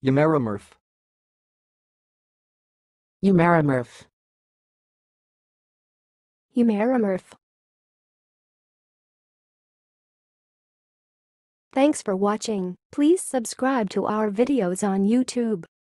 eumeromorph, eumeromorph, eumeromorph. Thanks for watching. Please subscribe to our videos on YouTube.